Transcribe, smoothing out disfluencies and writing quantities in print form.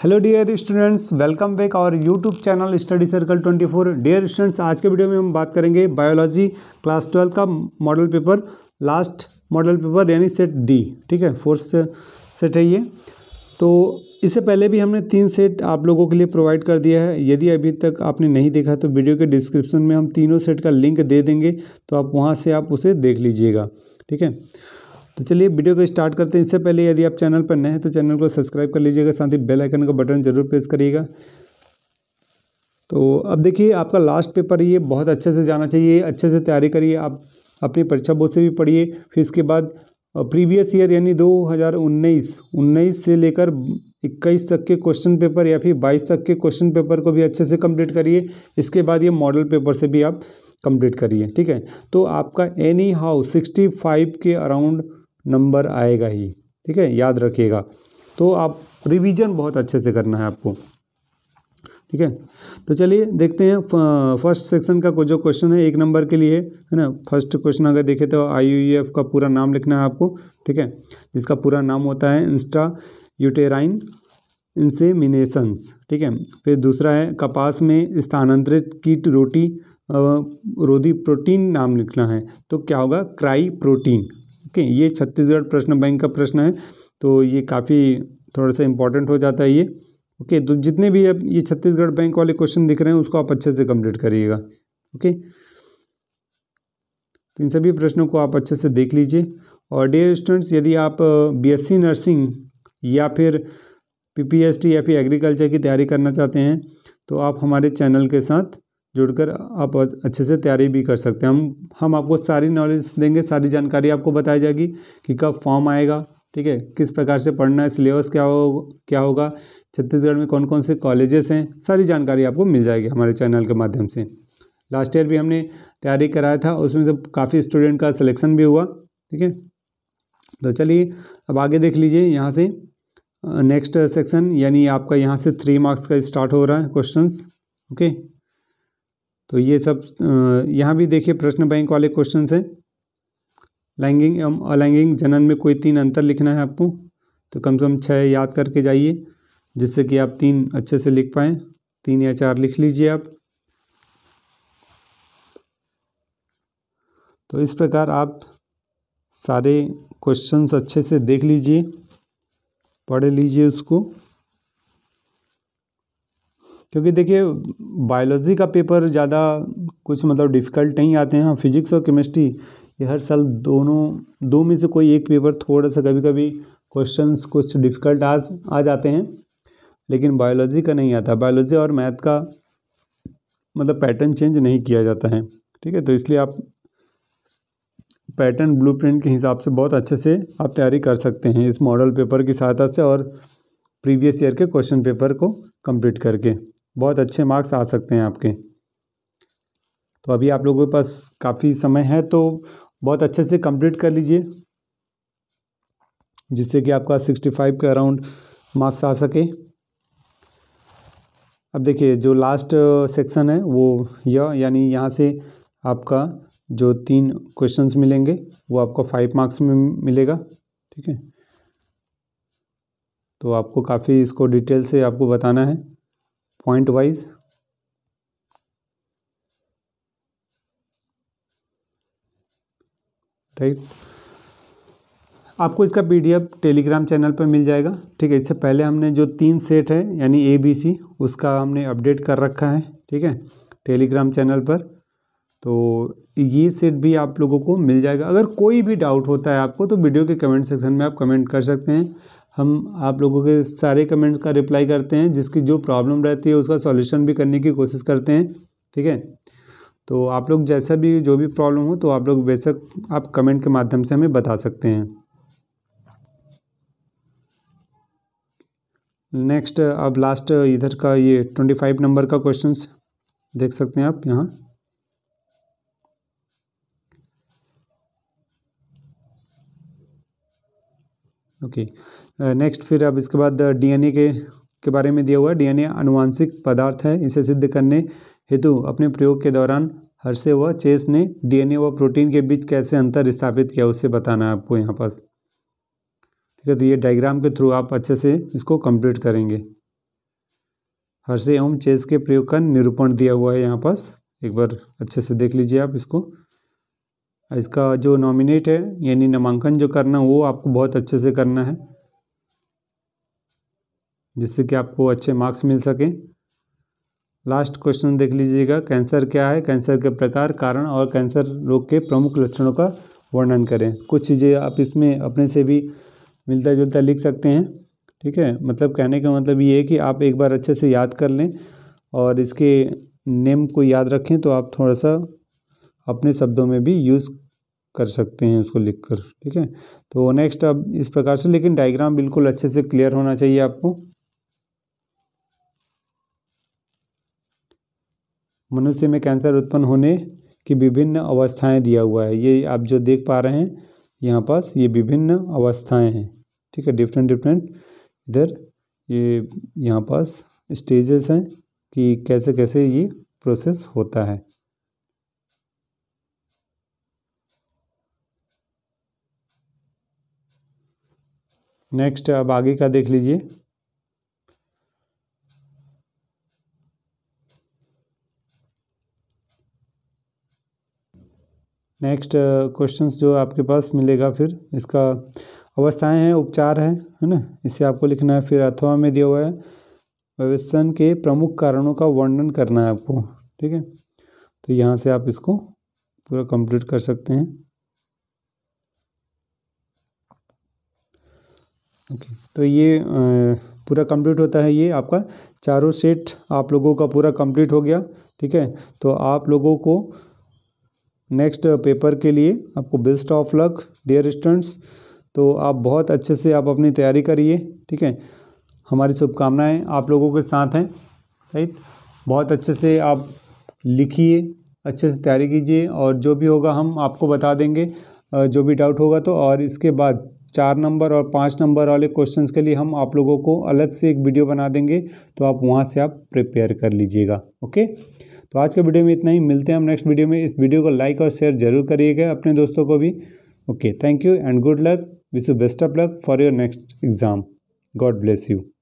Hello dear students, welcome back our YouTube channel study circle 24। Dear students, आज के video में हम बात करेंगे बायोलॉजी क्लास 12 का model paper, last model paper यानी सेट डी। ठीक है, फोर्थ सेट है ये। तो इससे पहले भी हमने 3 सेट आप लोगों के लिए प्रोवाइड कर दिया है। यदि अभी तक आपने नहीं देखा तो वीडियो के डिस्क्रिप्शन में हम तीनों सेट का लिंक दे देंगे, तो आप वहाँ से आप उसे देख लीजिएगा। ठीक है, तो चलिए वीडियो को स्टार्ट करते हैं। इससे पहले यदि आप चैनल पर नए हैं तो चैनल को सब्सक्राइब कर लीजिएगा, साथ ही बेल आइकन का बटन जरूर प्रेस करिएगा। तो अब देखिए, आपका लास्ट पेपर ये बहुत अच्छे से जाना चाहिए, अच्छे से तैयारी करिए। आप अपनी परीक्षा बोर्ड से भी पढ़िए, फिर इसके बाद प्रीवियस ईयर यानी 2019 से लेकर 21 तक के क्वेश्चन पेपर या फिर 22 तक के क्वेश्चन पेपर को भी अच्छे से कंप्लीट करिए। इसके बाद ये मॉडल पेपर से भी आप कंप्लीट करिए। ठीक है, तो आपका एनी हाउ 65 के अराउंड नंबर आएगा ही। ठीक है, याद रखिएगा। तो आप रिवीजन बहुत अच्छे से करना है आपको। ठीक है, तो चलिए देखते हैं फर्स्ट सेक्शन का जो क्वेश्चन है 1 नंबर के लिए, है ना। फर्स्ट क्वेश्चन अगर देखें तो IUEF का पूरा नाम लिखना है आपको। ठीक है, जिसका पूरा नाम होता है इंस्ट्रा यूटेराइन इंसेमिनेशंस। ठीक है, फिर दूसरा है कपास में स्थानांतरित कीट रोधी प्रोटीन नाम लिखना है, तो क्या होगा, क्राई प्रोटीन। ओके, ये छत्तीसगढ़ प्रश्न बैंक का प्रश्न है, तो ये काफ़ी थोड़ा सा इंपॉर्टेंट हो जाता है ये। ओके, तो जितने भी अब ये छत्तीसगढ़ बैंक वाले क्वेश्चन दिख रहे हैं उसको आप अच्छे से कंप्लीट करिएगा। ओके, तो इन सभी प्रश्नों को आप अच्छे से देख लीजिए। और डियर स्टूडेंट्स, यदि आप BSc नर्सिंग या फिर PPST या फिर एग्रीकल्चर की तैयारी करना चाहते हैं तो आप हमारे चैनल के साथ जुड़कर आप अच्छे से तैयारी भी कर सकते हैं। हम आपको सारी नॉलेज देंगे, सारी जानकारी आपको बताई जाएगी कि कब फॉर्म आएगा। ठीक है, किस प्रकार से पढ़ना है, सिलेबस क्या होगा, छत्तीसगढ़ में कौन कौन से कॉलेजेस हैं, सारी जानकारी आपको मिल जाएगी हमारे चैनल के माध्यम से। लास्ट ईयर भी हमने तैयारी कराया था, उसमें से काफ़ी स्टूडेंट का सिलेक्शन भी हुआ। ठीक है, तो चलिए अब आगे देख लीजिए। यहाँ से नेक्स्ट सेक्शन यानी आपका यहाँ से 3 मार्क्स का स्टार्ट हो रहा है क्वेश्चंस। ओके, तो ये सब यहाँ भी देखिए प्रश्न बैंक वाले क्वेश्चन हैं। लैंगिक एवं अलैंगिक जनन में कोई 3 अंतर लिखना है आपको, तो कम से कम 6 याद करके जाइए, जिससे कि आप 3 अच्छे से लिख पाएँ। 3 या 4 लिख लीजिए आप। तो इस प्रकार आप सारे क्वेश्चंस अच्छे से देख लीजिए, पढ़ लीजिए उसको, क्योंकि देखिए बायोलॉजी का पेपर ज़्यादा कुछ मतलब डिफ़िकल्ट नहीं आते हैं। हाँ, फिजिक्स और केमिस्ट्री ये हर साल दो में से कोई एक पेपर थोड़ा सा कभी कभी क्वेश्चंस कुछ डिफ़िकल्ट आ जाते हैं, लेकिन बायोलॉजी का नहीं आता। बायोलॉजी और मैथ का मतलब पैटर्न चेंज नहीं किया जाता है। ठीक है, तो इसलिए आप पैटर्न ब्लूप्रिंट के हिसाब से बहुत अच्छे से आप तैयारी कर सकते हैं इस मॉडल पेपर की सहायता से, और प्रीवियस ईयर के क्वेश्चन पेपर को कंप्लीट करके बहुत अच्छे मार्क्स आ सकते हैं आपके। तो अभी आप लोगों के पास काफ़ी समय है, तो बहुत अच्छे से कंप्लीट कर लीजिए, जिससे कि आपका 65 के अराउंड मार्क्स आ सके। अब देखिए जो लास्ट सेक्शन है वो यानी यहाँ से आपका जो 3 क्वेश्चंस मिलेंगे वो आपको 5 मार्क्स में मिलेगा। ठीक है, तो आपको काफ़ी इसको डिटेल से आपको बताना है पॉइंट वाइज। राइट, आपको इसका PDF टेलीग्राम चैनल पर मिल जाएगा। ठीक है, इससे पहले हमने जो 3 सेट है यानी ABC उसका हमने अपडेट कर रखा है। ठीक है, टेलीग्राम चैनल पर, तो ये सेट भी आप लोगों को मिल जाएगा। अगर कोई भी डाउट होता है आपको तो वीडियो के कमेंट सेक्शन में आप कमेंट कर सकते हैं। हम आप लोगों के सारे कमेंट्स का रिप्लाई करते हैं, जिसकी जो प्रॉब्लम रहती है उसका सॉल्यूशन भी करने की कोशिश करते हैं। ठीक है, तो आप लोग जैसा भी जो भी प्रॉब्लम हो तो आप लोग बेशक आप कमेंट के माध्यम से हमें बता सकते हैं। नेक्स्ट अब लास्ट इधर का ये 25 नंबर का क्वेश्चंस देख सकते हैं आप यहाँ। ओके, नेक्स्ट फिर अब इसके बाद DNA के बारे में दिया हुआ है। DNA आनुवांशिक पदार्थ है, इसे सिद्ध करने हेतु अपने प्रयोग के दौरान हर्षे व चेस ने DNA व प्रोटीन के बीच कैसे अंतर स्थापित किया, उससे बताना है आपको यहाँ पास। ठीक है, तो ये डायग्राम के थ्रू आप अच्छे से इसको कंप्लीट करेंगे। हर्षे एवं चेस के प्रयोग का निरूपण दिया हुआ है यहाँ पास, एक बार अच्छे से देख लीजिए आप इसको। इसका जो नॉमिनेट है यानी नामांकन जो करना वो आपको बहुत अच्छे से करना है, जिससे कि आपको अच्छे मार्क्स मिल सकें। लास्ट क्वेश्चन देख लीजिएगा, कैंसर क्या है, कैंसर के प्रकार, कारण और कैंसर रोग के प्रमुख लक्षणों का वर्णन करें। कुछ चीज़ें आप इसमें अपने से भी मिलता जुलता लिख सकते हैं, ठीक है। मतलब कहने का मतलब ये है कि आप एक बार अच्छे से याद कर लें और इसके नेम को याद रखें, तो आप थोड़ा सा अपने शब्दों में भी यूज़ कर सकते हैं उसको लिखकर, ठीक है। तो नेक्स्ट अब इस प्रकार से, लेकिन डायग्राम बिल्कुल अच्छे से क्लियर होना चाहिए आपको। मनुष्य में कैंसर उत्पन्न होने की विभिन्न अवस्थाएं दिया हुआ है, ये आप जो देख पा रहे हैं यहाँ पास, ये विभिन्न अवस्थाएं हैं, ठीक है। डिफरेंट इधर ये यहाँ पास स्टेजेस हैं कि कैसे कैसे ये प्रोसेस होता है। नेक्स्ट अब आगे का देख लीजिए। नेक्स्ट क्वेश्चंस जो आपके पास मिलेगा, फिर इसका अवस्थाएं हैं, उपचार है ना, इसे आपको लिखना है। फिर अथवा में दिया हुआ है व्यसन के प्रमुख कारणों का वर्णन करना है आपको, ठीक है। तो यहाँ से आप इसको पूरा कंप्लीट कर सकते हैं। ओके, तो ये पूरा कंप्लीट होता है, ये आपका चारों सेट आप लोगों का पूरा कंप्लीट हो गया, ठीक है। तो आप लोगों को नेक्स्ट पेपर के लिए आपको best of luck dear students. तो आप बहुत अच्छे से आप अपनी तैयारी करिए, ठीक है। हमारी शुभकामनाएं आप लोगों के साथ हैं, राइट। बहुत अच्छे से आप लिखिए, अच्छे से तैयारी कीजिए, और जो भी होगा हम आपको बता देंगे, जो भी डाउट होगा तो। और इसके बाद 4 नंबर और 5 नंबर वाले क्वेश्चंस के लिए हम आप लोगों को अलग से एक वीडियो बना देंगे, तो आप वहाँ से आप प्रिपेयर कर लीजिएगा, ओके। तो आज के वीडियो में इतना ही, मिलते हैं हम नेक्स्ट वीडियो में। इस वीडियो को लाइक और शेयर जरूर करिएगा अपने दोस्तों को भी, okay. Thank you and good luck, wish you best of luck for your next exam. God bless you.